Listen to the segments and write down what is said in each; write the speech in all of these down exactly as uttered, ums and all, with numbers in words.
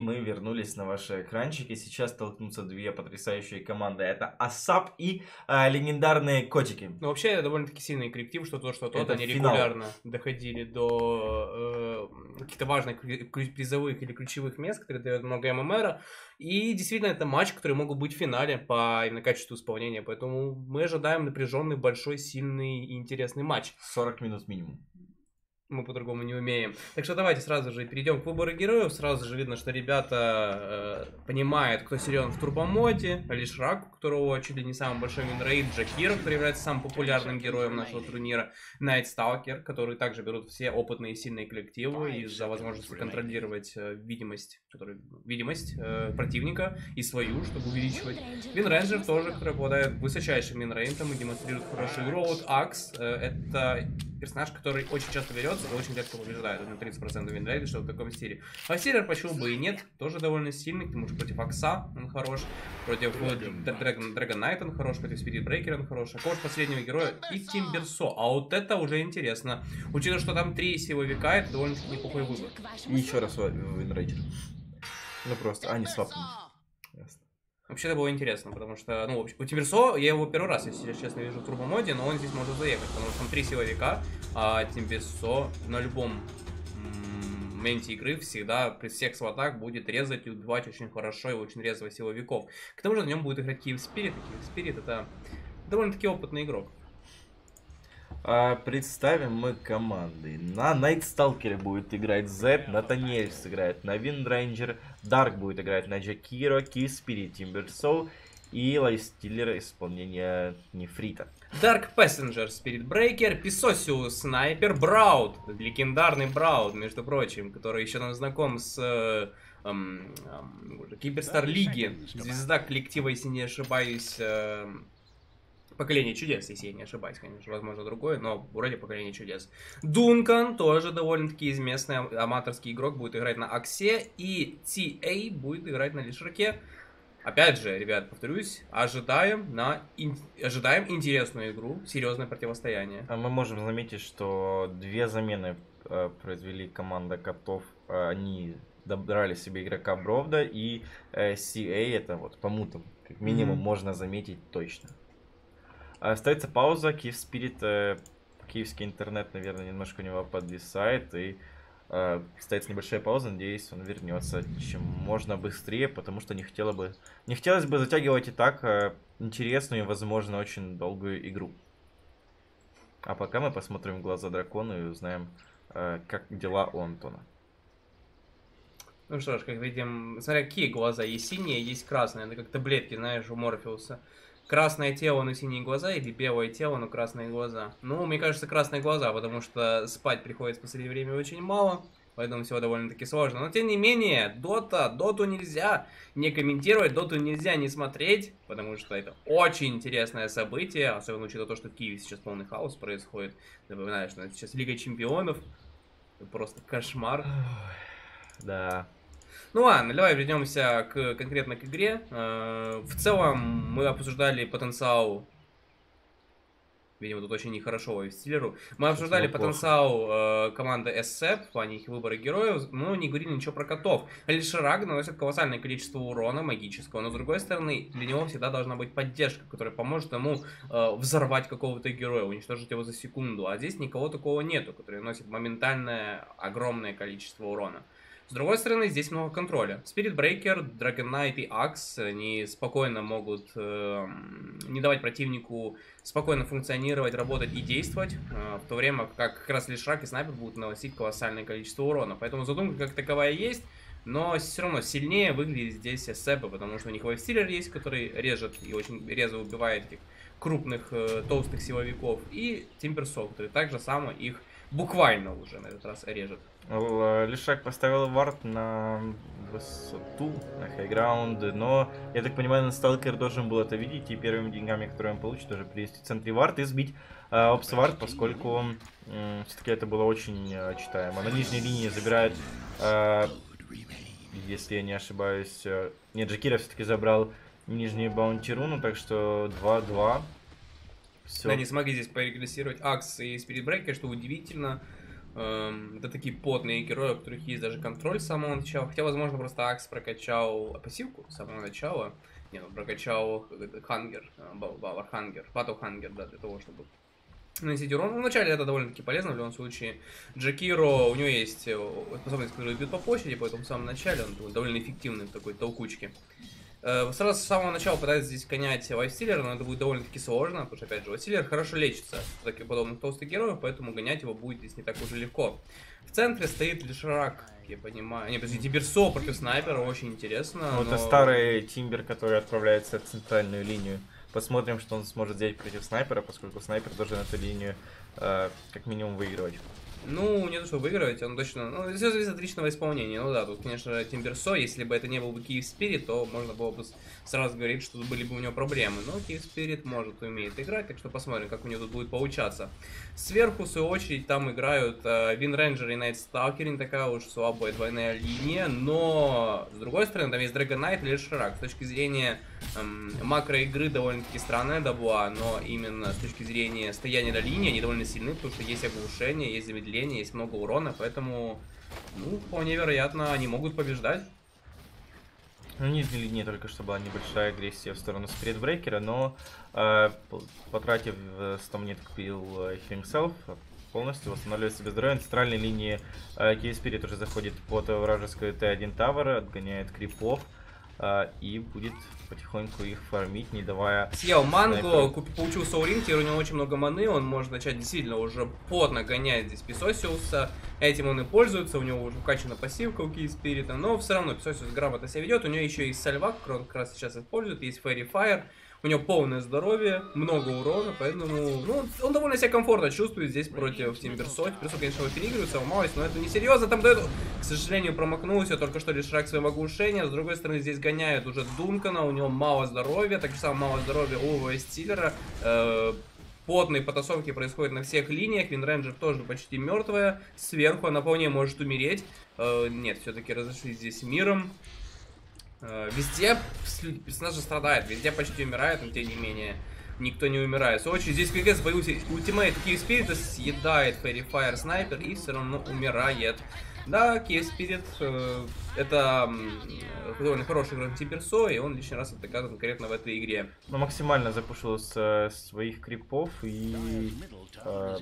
Мы вернулись на ваши экранчики. Сейчас столкнутся две потрясающие команды. Это Асап и э, легендарные котики. Ну, вообще, довольно-таки сильный коллектив, что то, что тот, Это они финал. регулярно доходили до э, каких-то важных призовых или ключевых мест, которые дают много ММР. И действительно, это матч, который могут быть в финале по именно качеству исполнения. Поэтому мы ожидаем напряженный, большой, сильный и интересный матч. сорок минут минимум. Мы по-другому не умеем. Так что давайте сразу же перейдем к выбору героев. Сразу же видно, что ребята э, понимают, кто силен в турбомоде. Лишь Рак, у которого чуть ли не самый большой минрейт. Джакира, который является самым популярным героем нашего турнира. Найтсталкер, который также берут все опытные и сильные коллективы из-за возможности контролировать э, видимость, который, видимость э, противника и свою, чтобы увеличивать. Винрейнджер тоже, который обладает высочайшим минрейнтом и демонстрирует хорошую игру. Вот Акс э, это персонаж, который очень часто берется и очень редко побеждает. Это на тридцать процентов винрейта, что в таком стиле. Фастиллер почему бы и нет, тоже довольно сильный, к тому же против Акса он хорош, против Драгон Найт он хорош, против Спирит Брейкера он хорош, а кого последнего героя и Тимберсо. А вот это уже интересно. Учитывая, что там три силовика, это довольно-таки неплохой выбор. И еще раз винрейдер. Ну просто, а не свапнули. Ясно. Вообще это было интересно, потому что, ну, у Тимберсо, я его первый раз, если честно, вижу в турбомоде, но он здесь может заехать, потому что там три силовика, а Тимберсо на любом м-м, моменте игры всегда при всех сватах будет резать и убивать очень хорошо и очень резво силовиков. К тому же на нем будет играть Киев Спирит, и Киев Спирит это довольно-таки опытный игрок. А, представим мы команды. На Найтсталкере будет играть Z, Натаниэль сыграет на Виндрейнджер, Дарк будет играть на Джакиро, Киспирит, Тимберсоу и Лайфстиллер исполнения Нефрита. Dark Passenger, Spirit Breaker, Писосиус, Снайпер, Брауд, легендарный Брауд, между прочим, который еще нам знаком с э, эм, эм, Киберстар Лиги, звезда коллектива, если не ошибаюсь, э, Поколение чудес, если я не ошибаюсь, конечно, возможно другое, но вроде Поколение чудес. Дункан, тоже довольно-таки известный аматорский игрок, будет играть на Аксе, и ти эй будет играть на Лишраке. Опять же, ребят, повторюсь, ожидаем, на ин... ожидаем интересную игру, серьезное противостояние. Мы можем заметить, что две замены э, произвели команда котов. Э, они добрали себе игрока Бровда и э, си эй, это вот по мутам, как минимум, mm-hmm. можно заметить точно. Остается пауза, Киев Спирит, э, киевский интернет, наверное, немножко у него подвисает, и э, остается небольшая пауза, надеюсь, он вернется чем можно быстрее, потому что не хотела бы, не хотелось бы затягивать и так э, интересную и, возможно, очень долгую игру. А пока мы посмотрим в глаза дракона и узнаем, э, как дела у Антона. Ну что ж, как видим, смотря какие глаза, есть синие, есть красные, это как таблетки, знаешь, у Морфеуса. Красное тело, но синие глаза, или белое тело, но красные глаза. Ну, мне кажется, красные глаза, потому что спать приходится в последнее время очень мало, поэтому все довольно-таки сложно. Но, тем не менее, Дота, Доту нельзя не комментировать, Доту нельзя не смотреть, потому что это очень интересное событие, особенно учитывая то, что в Киеве сейчас полный хаос происходит. Напоминаю, что это сейчас Лига Чемпионов, это просто кошмар. Да. Ну ладно, давай вернемся к, конкретно к игре. В целом мы обсуждали потенциал, видимо, тут очень нехорошо Лайфстиллеру. Мы обсуждали потенциал э, команды эсэп в плане их выбора героев, но не говорили ничего про котов. Лишрак наносит колоссальное количество урона магического, но с другой стороны, для него всегда должна быть поддержка, которая поможет ему э, взорвать какого-то героя, уничтожить его за секунду. А здесь никого такого нету, который наносит моментальное огромное количество урона. С другой стороны, здесь много контроля. Spirit Breaker, Dragon Knight и Axe, они спокойно могут э, не давать противнику спокойно функционировать, работать и действовать, э, в то время как как раз Лишрак и Снайпер будут наносить колоссальное количество урона. Поэтому задумка как таковая есть, но все равно сильнее выглядит здесь эсэпы, потому что у них Лайфстиллер есть, который режет и очень резво убивает этих крупных э, толстых силовиков, и Тимберсо, который также само их буквально уже на этот раз режет. Лишак поставил вард на высоту, на хайграунд, но, я так понимаю, Сталкер должен был это видеть, и первыми деньгами, которые он получит, тоже привести в центре вард и сбить э, опс-вард, поскольку э, все-таки это было очень э, читаемо. На нижней линии забирает, э, если я не ошибаюсь, э, нет, Джакира все-таки забрал нижнюю баунти-руну, так что два-два. Все. Они смогли здесь порегрессировать Акс и Spirit Breaker, что удивительно. Эм, это такие потные герои, у которых есть даже контроль с самого начала. Хотя, возможно, просто Акс прокачал пассивку с самого начала. Не, он прокачал Хангер, Бауэр Хангер, Battle Хангер, да, для того, чтобы наносить урон. Ну, вначале это довольно-таки полезно в любом случае. Джакиро, у него есть способность, которая бьет по площади, поэтому в самом начале он довольно эффективный в такой толкучке. Сразу с самого начала пытается здесь гонять лайфстиллера, но это будет довольно-таки сложно, потому что, опять же, лайфстиллер хорошо лечится в таких подобных толстых героев, поэтому гонять его будет здесь не так уж и легко. В центре стоит Лишрак, я понимаю. Не, подожди, Тиберсо против снайпера, очень интересно. Ну, но... это старый Тимбер, который отправляется в центральную линию. Посмотрим, что он сможет сделать против снайпера, поскольку снайпер должен эту линию э, как минимум выигрывать. Ну, не то, что выигрывать, он точно... Ну, все зависит от личного исполнения. Ну да, тут, конечно, Тимберсо, если бы это не был бы Киев Спирит, то можно было бы сразу говорить, что были бы у него проблемы. Но Киев Спирит может, умеет играть, так что посмотрим, как у него тут будет получаться. Сверху, в свою очередь, там играют Вин Рейнджер и Найт Сталкер, не такая уж слабая двойная линия, но, с другой стороны, там есть Драгон Найт и Лишрак. С точки зрения эм, макроигры довольно-таки странная добла, но именно с точки зрения стояния на линии они довольно сильны, потому что есть оглушение, есть замедление, есть много урона, поэтому, ну, вполне вероятно, они могут побеждать. Ну, нижней линии только что была небольшая агрессия в сторону Спиритбрейкера, но э, потратив сто монет, купил Healing Self, полностью восстанавливает себе здоровье. На центральной линии э, Киев Спирит уже заходит под вражескую Т один Тавер, отгоняет крипов э, и будет потихоньку их фармить, не давая... Съел мангу, купил, получил Соурин, теперь у него очень много маны, он может начать действительно уже плотно гонять здесь Песосиуса. Этим он и пользуется, у него уже вкачана пассивка у Киев Спирита, но все равно Песосиус грамотно себя ведет. У него еще есть Сальвак, который он как раз сейчас использует, есть Fairy Fire. У него полное здоровье, много урона, поэтому ну, он довольно себя комфортно чувствует здесь против Тимберсо. Тимберсо, конечно, его переигрывает, сломалось, но это не серьезно. Там дает, к сожалению, промахнулся только что лишь шаг своего оглушения. С другой стороны, здесь гоняют уже Дункана, у него мало здоровья, так же самое мало здоровья у Вайстиллера. Э Потные потасовки происходят на всех линиях. Вин Рейнджер тоже почти мертвая. Сверху она вполне может умереть. Э нет, все-таки разошлись здесь миром. Везде персонажи страдают, везде почти умирают, но тем не менее никто не умирает. В свою очередь здесь КГС боюсь, ультимейт Киев Спирита съедает Fairy Fire снайпер и все равно умирает. Да, Киев Спирит э, это э, довольно хороший игрок Тиберсо, и он лишний раз это доказывает конкретно в этой игре. Ну, максимально запушил с своих крипов и э,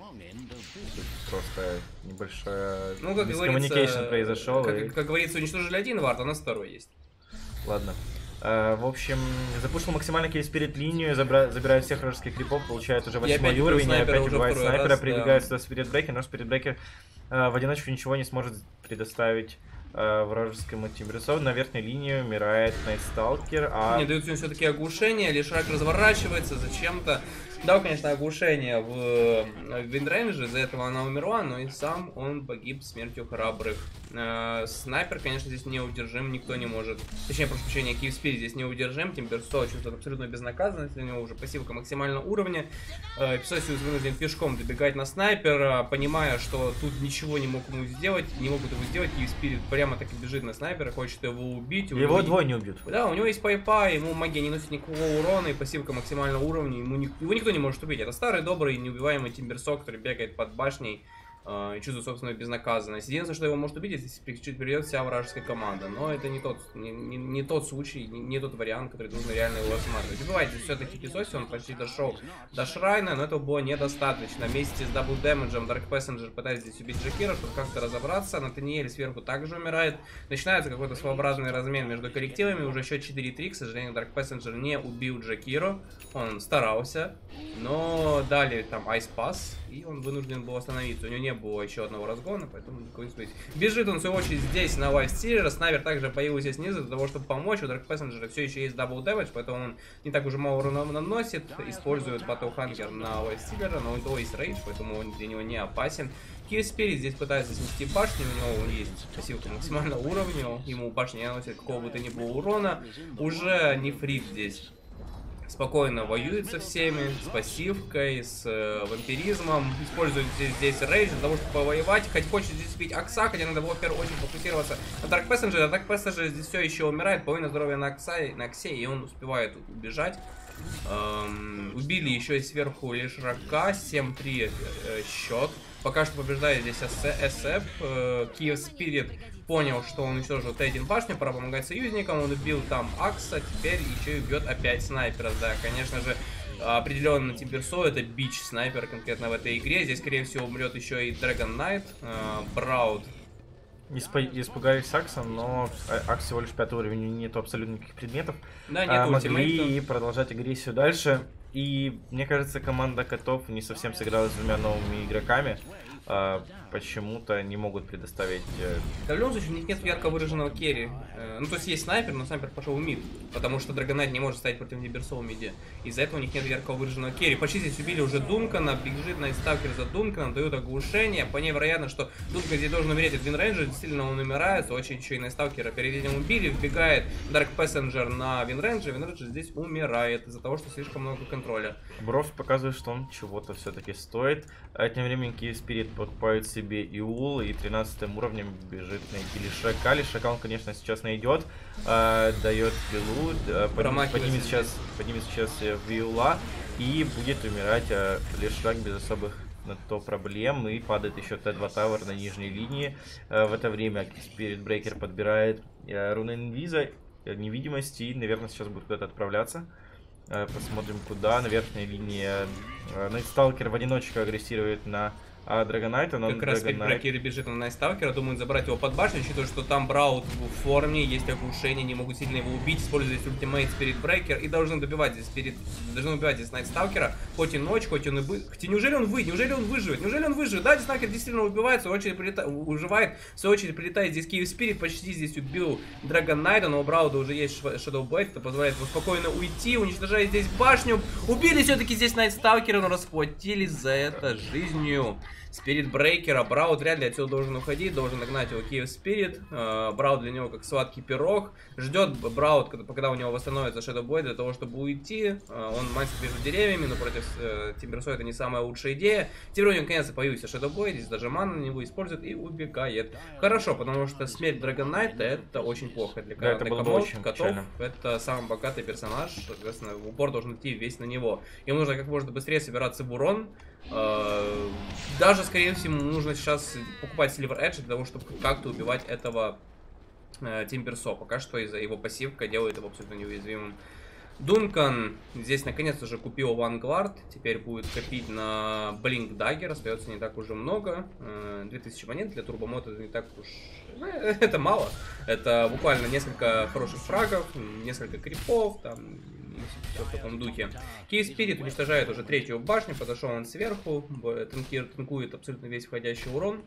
просто небольшая ну, как мискоммуникейшн произошел. Как, и... как говорится, уничтожили один вард, а нас второй есть. Ладно. Uh, в общем, запушил максимально Киев Спирит линию, забра... забирает всех вражеских крипов, получает уже восьмой уровень, и опять убивает снайпера, раз, прибегает да. сюда Спиритбрейкер, но Спиритбрейкер uh, в одиночку ничего не сможет предоставить uh, вражескому Тимберсо. На верхней линии умирает Найт Сталкер, а... Не дают ему все-таки оглушение, Лишрак разворачивается зачем-то. Дал, конечно, оглушение в Виндрейнже, из-за этого она умерла, но и сам он погиб смертью храбрых. Э, снайпер, конечно, здесь неудержим, никто не может. Точнее, прошу прощения, Киев Спирит здесь неудержим. Тимберсо чувствует абсолютно безнаказанность, у него уже пассивка максимального уровня. Э, Песосиус вынужден пешком добегать на снайпера, понимая, что тут ничего не мог ему сделать, не могут его сделать. Киев Спирит прямо так и бежит на снайпера, хочет его убить. Его него двое не убьют. Да, у него есть пайпа, ему магия не носит никакого урона, и пассивка максимального уровня, ему, ни... его никто не может убить. Это старый, добрый, неубиваемый Тимберсо, который бегает под башней э, и чувствует собственную безнаказанность. Единственное, что его может убить, если чуть придет вся вражеская команда. Но это не тот, не, не, не тот случай, не, не тот вариант, который нужно реально его рассматривать. Убивайте все-таки Песоси, он почти дошел до Шрайна, но этого было недостаточно. Вместе с дабл дэмэджем Dark Passenger пытается здесь убить Джакира, чтобы как-то разобраться. Натаниэль сверху также умирает. Начинается какой-то своеобразный размен между коллективами. Уже счет четыре три. К сожалению, Dark Passenger не убил Джакиру. Он старался, но дали там Ice Pass, и он вынужден был остановиться. У него не было еще одного разгона, поэтому никакой успеть. Бежит он, в свою очередь, здесь на лайфстиллера. Снайпер также появился снизу для того, чтобы помочь. У Dark Passenger все еще есть дабл дэмэдж, поэтому он не так уже мало урона наносит. Использует Battle Hunger на лайфстиллера, но у него есть рейдж, поэтому он для него не опасен. Киев Спирит здесь пытается снести башню, у него есть пассивка максимального уровня, ему башня не наносит какого бы то ни было урона. Уже Нефрит здесь спокойно воюет со всеми, с пассивкой, с э, вампиризмом, использует здесь, здесь рейдж для того, чтобы повоевать, хоть хочет здесь убить Акса, хотя надо было в первую очередь фокусироваться на Dark Passenger, а Dark Passenger здесь все еще умирает, половина здоровья на, Акса, на Аксе, и он успевает убежать. Эм, убили еще и сверху лишь Рака, семь три э, счет. Пока что побеждает здесь эс эф. Киев Спирит понял, что он уничтожил Т один башню, пора помогать союзникам. Он убил там Акса, теперь еще и бьет опять снайпера. Да, конечно же, определенно Тимберсо это бич снайпер конкретно в этой игре. Здесь, скорее всего, умрет еще и Dragon Knight. Браут. Испугались Акса, но Акс всего лишь пятый уровень, нету абсолютно никаких предметов. Да, нет а, ультимейта. Могли продолжать агрессию дальше. И мне кажется, команда котов не совсем сыграла с двумя новыми игроками. А, почему-то не могут предоставить... Да, в любом случае, у них нет ярко выраженного керри. Ну, то есть есть снайпер, но снайпер пошел в мид. Потому что Dragon Knight не может стоять против Тимберсо в миде. Из-за этого у них нет ярко выраженного керри. Почти здесь убили уже Дункана, бежит Найтсталкер за Дунканом, дают оглушение. Вполне вероятно, что Дункан здесь должен умереть от Винрейнджера. Действительно, он умирает. Очень еще и Найтсталкера перед этим убили. Вбегает Dark Passenger на Винрейнджер. Винрейнджер здесь умирает из-за того, что слишком много контроля. Броф показывает, что он чего-то все-таки стоит. А тем временем Киев Спирит покупает себе Иул и тринадцатым уровнем бежит найти Лишака. Лишака он, конечно, сейчас найдет, э, дает пилу, э, поднимет, поднимет, сейчас, поднимет сейчас Виула и будет умирать э, Лишак без особых на то проблем. И падает еще Т два Тавер на нижней линии. Э, в это время Спирит Брейкер подбирает э, руны Инвиза, э, невидимости и, наверное, сейчас будет куда-то отправляться. Посмотрим куда. На верхней линии Найтсталкер в одиночку агрессирует на А Dragon Knight, но как раз Спирит Брейкер бежит на Найтсталкера, думают забрать его под башню, учитывая, что там Браут в форме, есть оглушение, не могут сильно его убить, используют здесь ультимейт Спирит Брейкер и должны добивать здесь Спирит, должны убивать здесь Найтсталкера, хоть и ночь, хоть он и бы... Хотя неужели он выйдет, неужели он выживет, неужели он выживет? Да, Найтсталкер действительно убивает, в свою очередь прилета... выживает, в свою очередь прилетает здесь Киев Спирит, почти здесь убил Dragon Knight, но у Брауда уже есть Shadow Blade, это позволяет ему спокойно уйти, уничтожает здесь башню, убили все-таки здесь Найтсталкера, но расплатились за это жизнью. Спирит Брейкера, Браут вряд ли отсюда должен уходить, должен нагнать его Киев Спирит. Браут для него как сладкий пирог. Ждет Браут, когда, когда у него восстановится Shadow Blade для того, чтобы уйти. Он мансит между деревьями, но против э, Тимберсо это не самая лучшая идея. Теперь у него наконец-то появился Shadow Blade, здесь даже мана на него использует и убегает. Хорошо, потому что смерть Dragon Knight это очень плохо для, да, для команд, котов. Печально. Это самый богатый персонаж, соответственно, в упор должен идти весь на него. Ему нужно как можно быстрее собираться в урон. Даже, скорее всего, нужно сейчас покупать Silver Edge для того, чтобы как-то убивать этого э, Тимберсо. Пока что из-за его пассивка делает его абсолютно неуязвимым. Дункан здесь наконец уже купил Vanguard. Теперь будет копить на Blink Dagger. Остается не так уже много. две тысячи монет для турбомода это не так уж... Это мало. Это буквально несколько хороших фрагов, несколько крипов, там... Все в таком духе. Киев Спирит уничтожает уже третью башню, подошел он сверху, танкир танкует абсолютно весь входящий урон.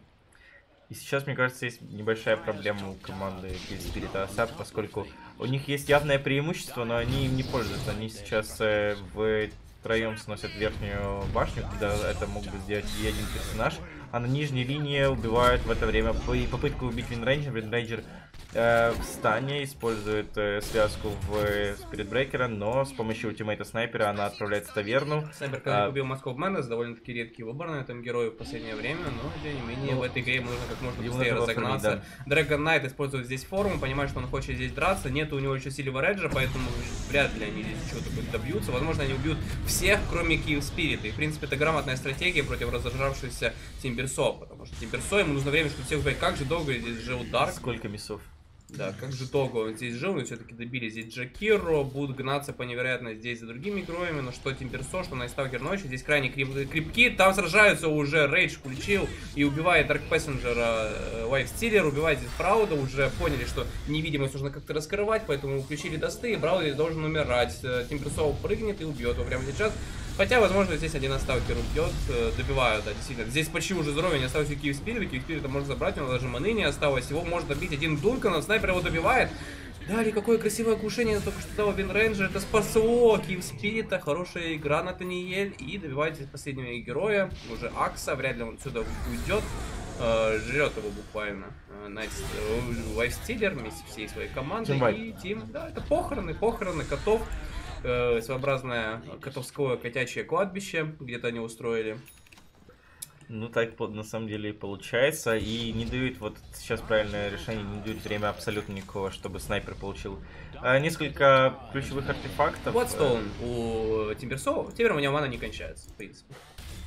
И сейчас, мне кажется, есть небольшая проблема у команды Киев Спирит Асап, поскольку у них есть явное преимущество, но они им не пользуются. Они сейчас э, втроем сносят верхнюю башню, когда это мог бы сделать и один персонаж, а на нижней линии убивают в это время попытку убить Винрейнджер. Винрейнджер э, в стане использует э, связку в Спирит Брейкера, но с помощью ультимейта снайпера она отправляется в таверну. Снайпер, когда а... убил Москву Мэннес, довольно-таки редкий выбор на этом герое в последнее время, но тем не менее ну, в этой игре ему нужно как можно быстрее разогнаться. Да. Dragon Knight использует здесь форму, понимает, что он хочет здесь драться, нет у него еще Silver Edge, поэтому вряд ли они здесь чего-то добьются. Возможно, они убьют всех, кроме Киев Спирита. И в принципе это грамотная стратегия против разожравшегося Тимберсо, потому что Тимберсо ему нужно время, чтобы всех убить. Как же долго здесь жил Дарк? Сколько мясов? Да, как же долго он здесь жил, но все-таки добили здесь Джакиро, будут гнаться по невероятно здесь за другими героями, но что Тимберсо, что Найтсталкер ночи, здесь крайне крип крипки, там сражаются уже, Рейдж включил и убивает Dark Passenger, Лайфстиллер, убивает здесь Брауда, уже поняли, что невидимость нужно как-то раскрывать, поэтому включили досты, и Брауд здесь должен умирать, Тимберсо прыгнет и убьет его прямо сейчас. Хотя, возможно, здесь один Сталкер убьет, добивают, да, действительно. Здесь почти уже здоровье, не осталось у Киев Спирита, Киев Спирита можно забрать, у него даже маны не осталось, его может добить один Дункан, снайпер его добивает. Далее, какое красивое оглушение только что дал Винрейнджер, это спасло Киев Спирита, хорошая игра на Таниэль, и добивает здесь последнего героя, уже Акса, вряд ли он отсюда уйдет. Жрет его буквально Лайфстиллер вместе всей своей командой и Тим. Да, это похороны, похороны котов. Э, своеобразное котовское котячье кладбище, где-то они устроили. Ну так на самом деле и получается, и не дают, вот сейчас правильное решение, не дают время абсолютно никакого, чтобы снайпер получил а, несколько ключевых артефактов. Bloodstone у Тимберсо, теперь у него мана не кончается, в принципе.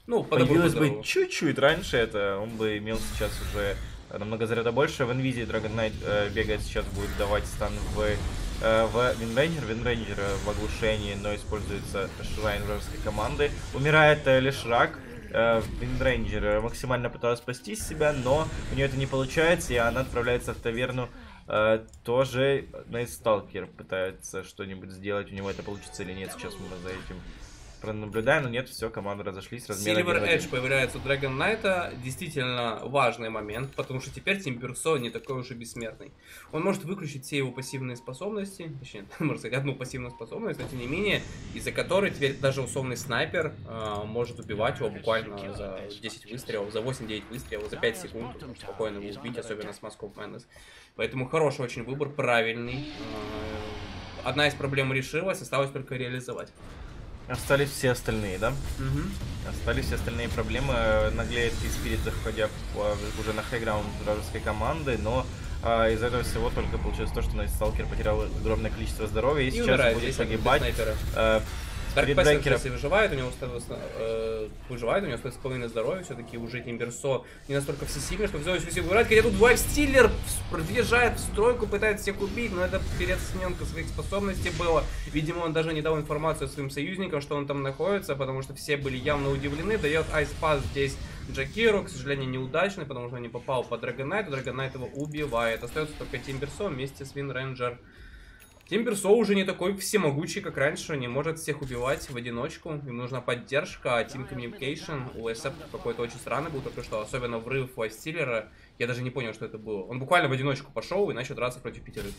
Ну, появилось бы чуть-чуть раньше, это он бы имел сейчас уже намного заряда больше. В Инвизе Dragon Knight э, бегает сейчас, будет давать стан в, э, в Винрейнджер. Винрейнджер в оглушении, но используется Шрайн вражеской команды. Умирает э, Лешрак. Э, Винрейнджер максимально пыталась спасти себя, но у нее это не получается, и она отправляется в таверну. Uh, тоже Найтсталкер пытается что-нибудь сделать, у него это получится или нет, сейчас мы за этим пронаблюдаем, но нет, все, команды разошлись. Silver Edge появляется у Dragon Knight, действительно важный момент, потому что теперь Тимберсо не такой уж и бессмертный. Он может выключить все его пассивные способности, точнее, можно сказать, одну пассивную способность, но тем не менее, из-за которой теперь даже условный снайпер э, может убивать его буквально за десять выстрелов, за восемь-девять выстрелов, за пять секунд, спокойно его убить, особенно с Mask of Madness. Поэтому хороший очень выбор, правильный. Э, одна из проблем решилась, осталось только реализовать. Остались все остальные, да? Угу. Остались все остальные проблемы. Наглеет и Спирит, заходя уже на хайграунд вражеской команды, но а, из этого всего только получилось то, что Найтсталкер потерял огромное количество здоровья и, и сейчас умирает, будет погибать. Даркпассер, если выживает, у него э, выживает, у него стоит с половиной здоровья, все-таки уже Тимберсо не настолько всесильный, чтобы взять всего выбирать. Хотя тут Вайфстиллер въезжает в стройку, пытается всех убить, но это переоцененка своих способностей было. Видимо, он даже не дал информацию своим союзникам, что он там находится, потому что все были явно удивлены. Дает айспас здесь Джакиру, к сожалению, неудачный, потому что не попал по Dragon Knight, Dragon Knight его убивает. Остается только Тимберсо вместе с Винрейнджер. Тимберсо уже не такой всемогучий, как раньше, не может всех убивать в одиночку. Им нужна поддержка, а Team Communication у эс эф какой-то очень странный был только что, особенно врыв Вайфстиллера. Я даже не понял, что это было. Он буквально в одиночку пошел и начал драться против пятерых.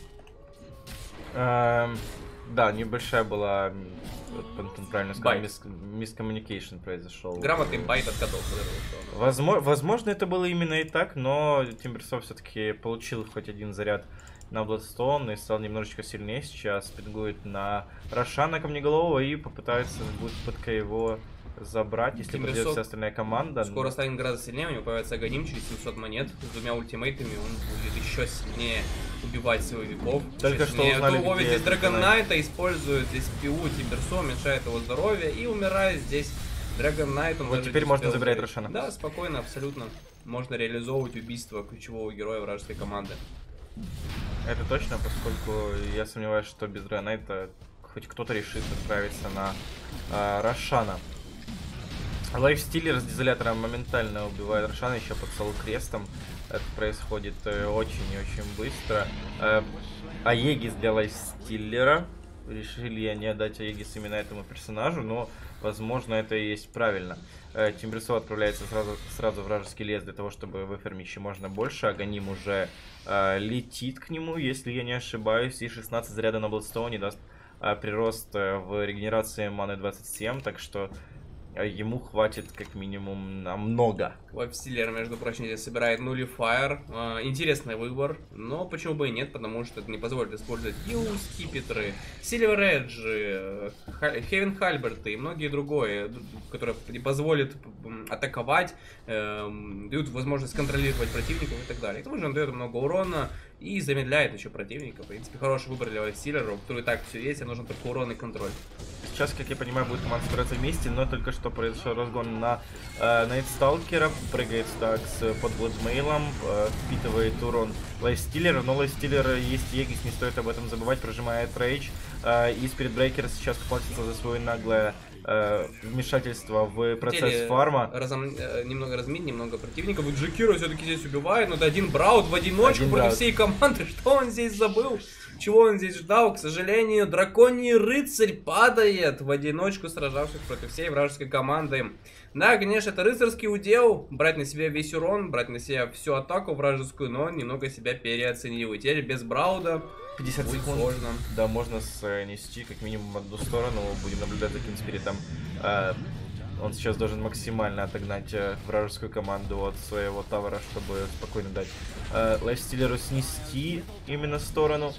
Эм, да, небольшая была, правильно сказать, мискоммуникейшн произошел. Грамотный байт от котов. Возможно, возможно, это было именно и так, но Тимберсо все-таки получил хоть один заряд на Бладстоун и стал немножечко сильнее сейчас. Пингует на Рошана Камнеголового и попытается будет попытка его забрать, если придет вся остальная команда. Скоро станет гораздо сильнее, у него появится Аганим через семьсот монет. С двумя ультимейтами он будет еще сильнее убивать силовиков. Только что узнали, ловит здесь Dragon Knight, использует здесь пиу Тимберсо, уменьшает его здоровье и умирает здесь Dragon Knight. Он вот теперь можно забирать Рошана. Да, спокойно, абсолютно. Можно реализовывать убийство ключевого героя вражеской команды. Это точно, поскольку я сомневаюсь, что без Dragon Knight хоть кто-то решит отправиться на э, Рошана. Лайфстиллер с дизолятором моментально убивает Рошана, еще под соло крестом. Это происходит э, очень и очень быстро. Э, Аегис для Лайфстиллера. Решили я не отдать Аегис именно этому персонажу, но возможно это и есть правильно. Э, Тимберсо отправляется сразу, сразу в вражеский лес для того, чтобы выфармить еще можно больше. Аганим уже э, летит к нему, если я не ошибаюсь. И шестнадцать заряда на Бладстоуне даст э, прирост э, в регенерации маны двадцать семь, так что ему хватит как минимум на много. Вайфстиллер, между прочим, здесь собирает нулифайр. Э, интересный выбор, но почему бы и нет, потому что это не позволит использовать Ю, Скипетры, Silver Edge, Хевен Хальберты и многие другие, которые не позволят атаковать, э, дают возможность контролировать противников и так далее. К тому же он дает много урона и замедляет еще противника. В принципе, хороший выбор для Вайфстиллера, у которого и так все есть, а нужен только урон и контроль. Сейчас, как я понимаю, будет команда собираться вместе, но только что произошел разгон на э, Найтсталкера, прыгает Стакс под Бладмейлом, э, впитывает урон Лайфстиллера, но Лайфстиллер есть Егис, не стоит об этом забывать, прожимает Рейдж, э, и Спиритбрейкер сейчас платится за свое наглое э, вмешательство в процесс Деле, фарма. Разом, э, немного размин, немного противников, вот Джакиро все-таки здесь убивает, но это один Браут в одиночку один против Браут. Всей команды, что он здесь забыл? Чего он здесь ждал? К сожалению, драконий рыцарь падает в одиночку, сражавшись против всей вражеской команды. Да, конечно, это рыцарский удел, брать на себя весь урон, брать на себя всю атаку вражескую, но он немного себя переоценил. И теперь без Брауда пятьдесят будет секунд. Сложно. Да, можно снести как минимум одну сторону, будем наблюдать за Кинспиритом. Э, он сейчас должен максимально отогнать э, вражескую команду от своего тавера, чтобы спокойно дать э, Лайфстиллеру снести именно сторону.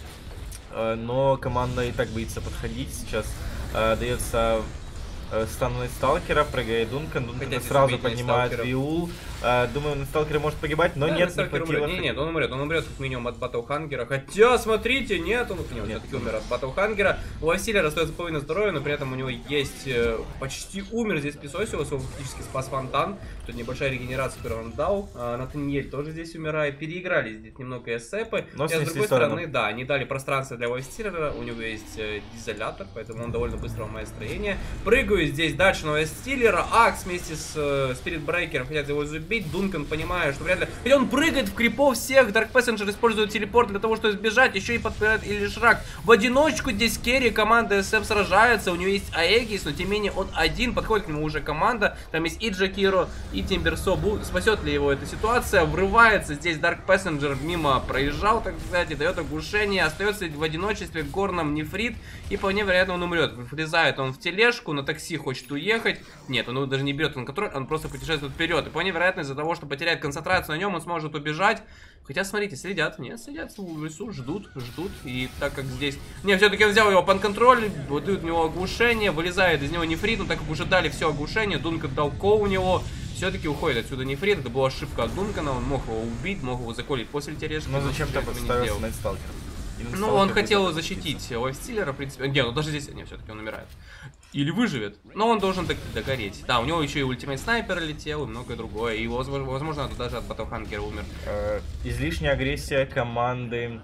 Но команда и так боится подходить. Сейчас э, дается э, стан Найтсталкера, прыгает Дункан. Дункан сразу поднимает Виул. Uh, думаю, Сталкер может погибать, но да, нет, не хватило. Не, нет, он умрет, он умрет как минимум от Батлхангера. Хотя, смотрите, нет, он, нет, все-таки умер от Батлхангера. У Василия остается половина здоровья, но при этом у него есть э, почти умер здесь Песосиус, его фактически спас фонтан. Тут небольшая регенерация, которую он дал. А, Натаниэль тоже здесь умирает. Переиграли здесь немного эсэпы. Но, и, с другой стороны, сторону. да, они дали пространство для Василия. У него есть э, дизолятор, поэтому он довольно быстро ломает строение. Прыгаю здесь дальше на Василия. Акс вместе с э, Спирит Брейкером хотят его забить. Дункан, понимая, что вряд ли... Хотя он прыгает в крипов всех, Dark Passenger использует телепорт для того, чтобы избежать, еще и подпирает или Шрак. В одиночку здесь керри команда эс эф сражается, у него есть Аегис, но тем не менее он один, подходит к нему уже команда, там есть и Джакиро, и Тимберсо. Спасет ли его эта ситуация? Врывается здесь Dark Passenger, мимо проезжал, так сказать, дает оглушение, остается в одиночестве Горном Нефрит, и вполне вероятно он умрет. Влезает он в тележку, на такси хочет уехать. Нет, он его даже не берет на контроль, он просто путешествует вперед, и вполне вероятно из-за того, что потеряет концентрацию на нем, он сможет убежать. Хотя, смотрите, следят. Нет, следят в лесу, ждут, ждут. И так как здесь... Не, все-таки он взял его под контроль, дают у него оглушение, вылезает из него Нефрит, но так как уже дали все оглушение, Дункан дал кол у него, все-таки уходит отсюда Нефрит. Это была ошибка от Дункана, он мог его убить, мог его заколить после тележки. Но зачем-то подставился Найтсталкер. Ну, он хотел защитить Лайфстиллера, в принципе. Не, ну даже здесь, не, все-таки он умирает. Или выживет. Но он должен догореть. Да, у него еще и ультимейт снайпер летел, и многое другое. И, возможно, даже от Батлхангера умер. Излишняя агрессия команды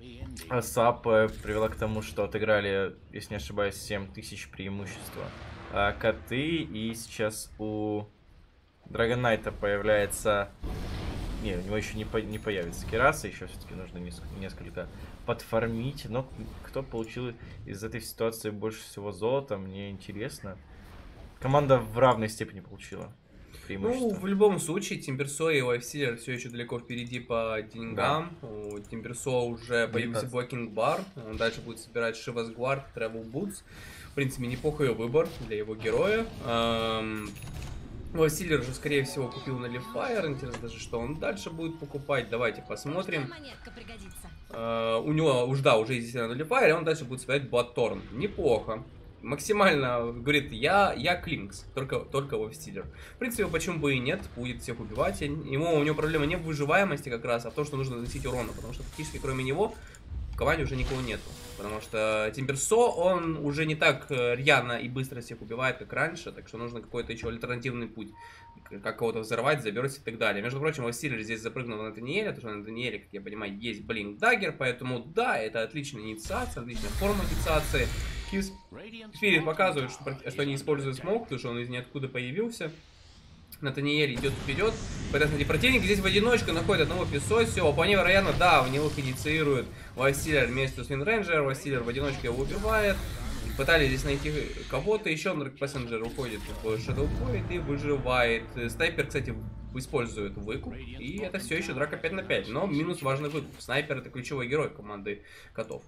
САП привела к тому, что отыграли, если не ошибаюсь, семь тысяч преимущества коты. И сейчас у Драгонайта появляется... Не, у него еще не, по... не появится Кераса, еще все-таки нужно несколько, несколько подфармить. Но кто получил из этой ситуации больше всего золота, мне интересно. Команда в равной степени получила преимущество. Ну, в любом случае, Тимберсо и Лайфстиллер все еще далеко впереди по деньгам. Да. У Тимберсо уже появился Блокинг Бар. Он дальше будет собирать Шивас Гвард, Travel Boots. В принципе, неплохой выбор для его героя. Эм... Василий же, скорее всего, купил на Лифайр. Интересно даже, что он дальше будет покупать. Давайте посмотрим. Uh, у него уж да, уже есть на Лифайр, и он дальше будет собирать Блатторн. Неплохо. Максимально, говорит, я, я Клинкс, только, только Василий. В принципе, почему бы и нет, будет всех убивать. Ему, у него проблема не в выживаемости как раз, а в том, что нужно наносить урона. Потому что фактически, кроме него, в команде уже никого нету. Потому что Тимберсо, он уже не так рьяно и быстро всех убивает, как раньше. Так что нужно какой-то еще альтернативный путь. Как кого-то взорвать, заберуть и так далее. Между прочим, Василий здесь запрыгнул на Натаниэля, потому что на Натаниэле, как я понимаю, есть Блинк Даггер. Поэтому да, это отличная инициация, отличная форма инициации. Спирит показывает, что, что они используют смог, потому что он из ниоткуда появился. Натаниэль идет вперед. Поэтому противник здесь в одиночку находит одного Песосио. Вполне вероятно, да, в него инициирует Василий вместе с Винрейнджером. Василий в одиночку его убивает. Пытались здесь найти кого-то еще. Dark Passenger уходит в Shadow Point и выживает. Снайпер, кстати, использует выкуп. И это все еще драка пять на пять. Но минус важный выкуп. Снайпер — это ключевой герой команды котов.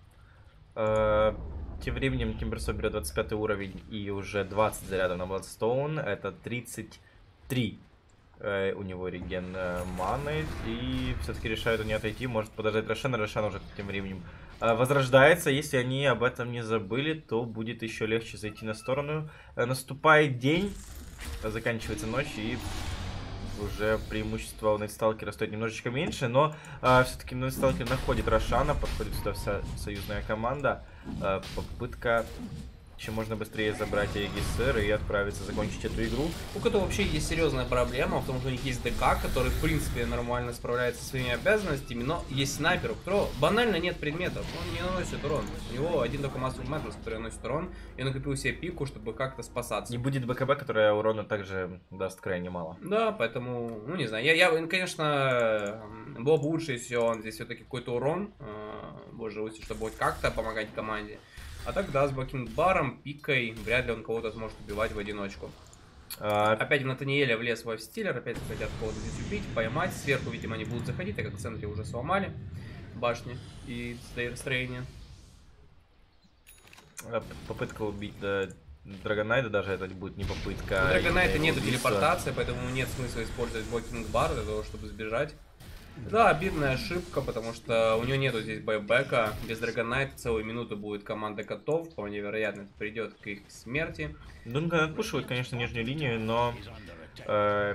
Тем временем Тимберсо берет двадцать пятый уровень и уже двадцать зарядов на Bloodstone. Это тридцать три э, у него реген э, маны. И все-таки решают они отойти. Может подождать Рошана. Рошан уже тем временем э, возрождается. Если они об этом не забыли, то будет еще легче зайти на сторону. Э, наступает день. Заканчивается ночь. И уже преимущество у Найтсталкера стоит немножечко меньше. Но э, все-таки Найтсталкер находит Рошана. Подходит сюда вся союзная команда. Э, попытка... чем можно быстрее забрать Аегисер и отправиться закончить эту игру. У которого вообще есть серьезная проблема в том, что у них есть ДК, который в принципе нормально справляется со своими обязанностями, но есть снайпер, у которого банально нет предметов, он не наносит урон. У него один только Master Madness, который наносит урон, и он накопил себе пику, чтобы как-то спасаться. И будет БКБ, которая урона также даст крайне мало. Да, поэтому, ну не знаю, я, я конечно, было бы лучше, если он здесь все-таки какой-то урон, боже, лучше, чтобы хоть как-то помогать команде. А так, да, с Блокинг-баром, пикой, вряд ли он кого-то сможет убивать в одиночку. А... Опять в Натаниэля влез в Лайфстиллер, опять хотят кого-то здесь убить, поймать. Сверху, видимо, они будут заходить, так как в центре уже сломали башни и строение. Попытка убить да, Драгонайта, даже это будет не попытка. У Драгонайта нету телепортации, поэтому нет смысла использовать Блокинг-бар для того, чтобы сбежать. Да, обидная ошибка, потому что у него нету здесь байбека. Без Драгонайта целую минуту будет команда котов. Вполне вероятно, это придет к их смерти. Дункан отпушивает, конечно, нижнюю линию, но э,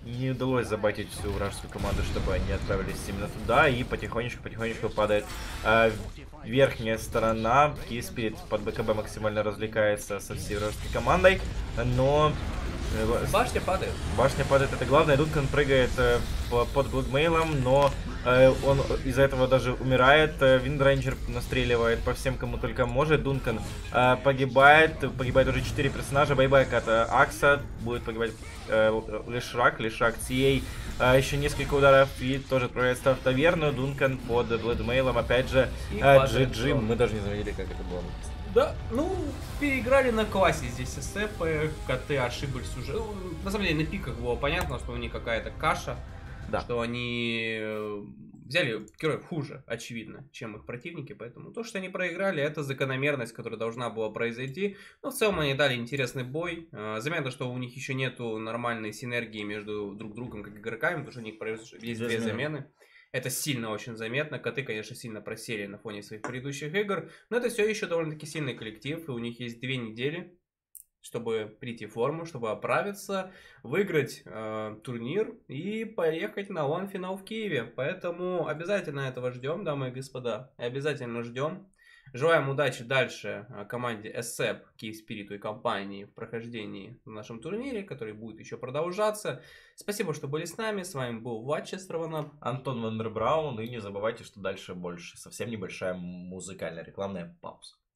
не удалось забайтить всю вражескую команду, чтобы они отправились именно туда, и потихонечку-потихонечку падает э, верхняя сторона. Киспирит под БКБ максимально развлекается со всей вражеской командой, но... Башня падает. Башня падает, это главное. Дункан прыгает э, под Блудмейлом, но э, он из-за этого даже умирает. Э, Виндрейнджер настреливает по всем, кому только может. Дункан э, погибает. Погибает уже четыре персонажа. Байбек от э, Акса. Будет погибать э, Лешрак. Лешрак Тией. Э, еще несколько ударов и тоже отправляется в таверну. Дункан под Блудмейлом. Опять же, джи джи. Мы даже не заметили, как это было. Да, ну, переиграли на классе здесь ССП, коты ошиблись уже. Ну, на самом деле на пиках было понятно, что у них какая-то каша, да. Что они взяли героев хуже, очевидно, чем их противники, поэтому то, что они проиграли, это закономерность, которая должна была произойти. Но в целом они дали интересный бой. Заметно, что у них еще нету нормальной синергии между друг другом как игроками, потому что у них есть две замены. Это сильно очень заметно. Коты, конечно, сильно просели на фоне своих предыдущих игр. Но это все еще довольно-таки сильный коллектив. И у них есть две недели, чтобы прийти в форму, чтобы оправиться, выиграть э, турнир и поехать на лан-финал в Киеве. Поэтому обязательно этого ждем, дамы и господа. Обязательно ждем. Желаем удачи дальше команде эсэп, Киевспириту и компании в прохождении в нашем турнире, который будет еще продолжаться. Спасибо, что были с нами. С вами был Влад Честрованов, Антон Вандербраун. И не забывайте, что дальше больше. Совсем небольшая музыкальная рекламная пауза.